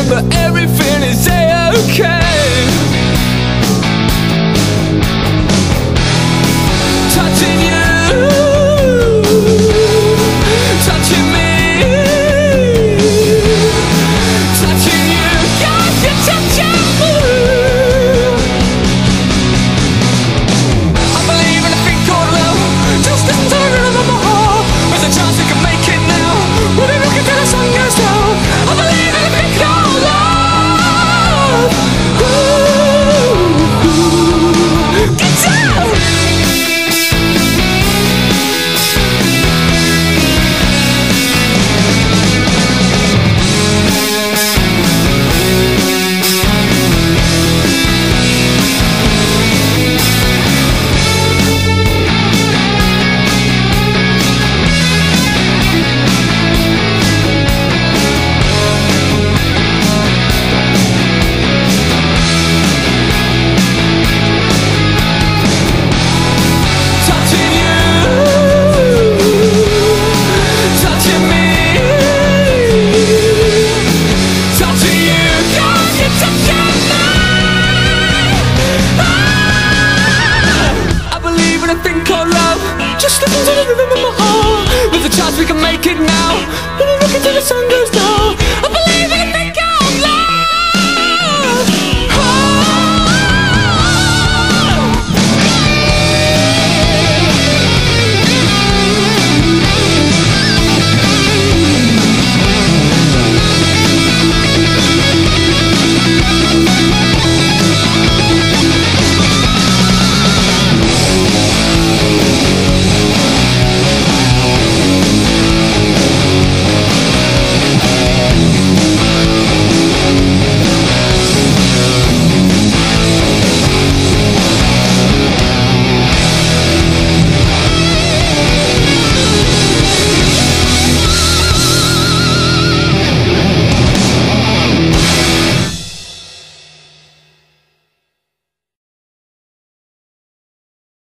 but everything is A-okay. Touching you, touching me, touching you, God, you're touching me. I believe in a thing called love. Just listen to the rhythm of my heart. There's a chance we can make it now. We'll be looking till the sun goes down. I believe in a thing called love. Ooh, get down. Just listen to the rhythm of my heart. There's a chance we can make it now. We'll be looking till the sun goes down. I believe in a thing